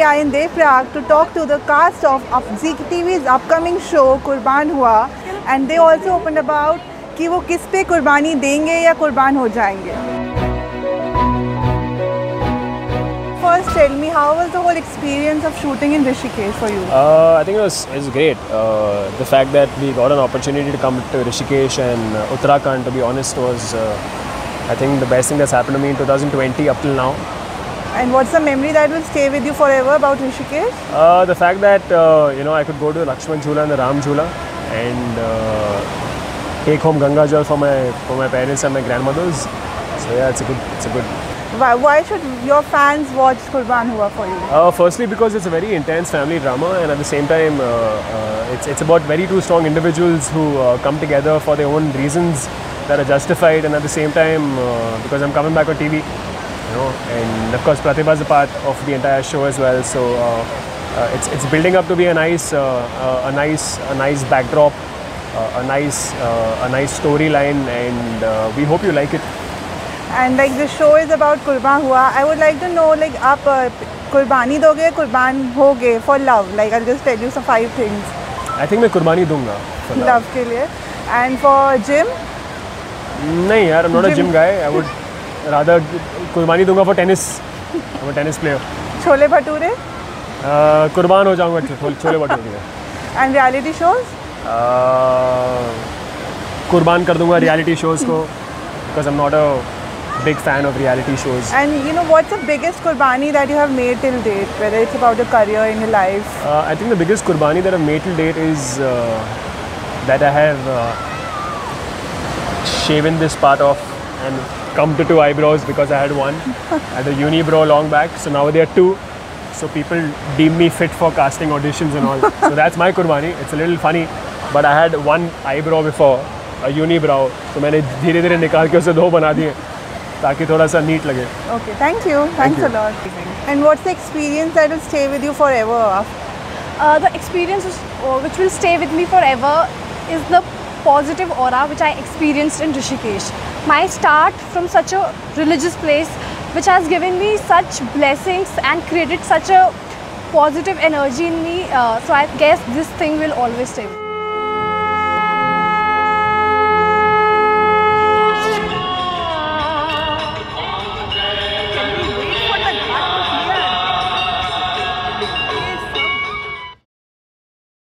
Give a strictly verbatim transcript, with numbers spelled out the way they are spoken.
we are in Devprayag to talk to the cast of, of Zee T V's upcoming show Qurban Hua, and they also opened about कि वो किस पे कुर्बानी देंगे या कुर्बान हो जाएंगे. First, tell me, how was the whole experience of shooting in Rishikesh for you? Uh, I think it was, it was great. Uh, the fact that we got an opportunity to come to Rishikesh and uh, Uttarakhand, to be honest, was uh, I think the best thing that's happened to me in two thousand twenty up till now. And what's the memory that will stay with you forever about Rishikesh? Uh, the fact that uh, you know I could go to Lakshman Jhula and the Ram Jhula and uh, take home Ganga Jal for my for my parents and my grandmothers. So yeah, it's a good it's a good. Why, why should your fans watch Qurban Hua for you? Uh, firstly, because it's a very intense family drama, and at the same time, uh, uh, it's it's about very two strong individuals who uh, come together for their own reasons that are justified, and at the same time, uh, because I'm coming back on T V, you know, and of course, Pratibha is a part of the entire show as well. So uh, uh, it's it's building up to be a nice uh, uh, a nice a nice backdrop, uh, a nice uh, a nice storyline, and uh, we hope you like it. And like the show is about Qurban Hua, I would like to know, like, आप कुर्बानी दोगे, कुर्बान होगे for love? Like, I'll just tell you some five things. I think मैं कुर्बानी दूंगा for love. Love के लिए. And for gym? नहीं यार, I'm not a gym guy. I would rather कुर्बानी दूंगा for tennis. I'm a tennis player. Chole bhature? Uh, कुर्बान हो जाऊंगा chole bhature. And reality shows? Uh, कुर्बान कर दूंगा reality shows को because I'm not a big fan of reality shows. And you know, what's the biggest Qurbani that you have made till date, whether it's about your career in your life? Uh, I think the biggest Qurbani that I've made till date is uh, that I have uh, shaven this part off and come to two eyebrows because I had one. I had a unibrow long back, so now there are two. So people deem me fit for casting auditions and all. So that's my Qurbani. It's a little funny, but I had one eyebrow before, a unibrow. So मैंने धीरे धीरे निकाल के उसे दो बना दिए ताकि थोड़ा सा neat लगे. Okay, thank you. Thanks a lot. And what's the experience that will stay with you forever? Uh, the experience is, uh, which will stay with me forever is the positive aura which I experienced in Rishikesh. My start from such a religious place which has given me such blessings and created such a positive energy in me. Uh, so I guess this thing will always stay with me.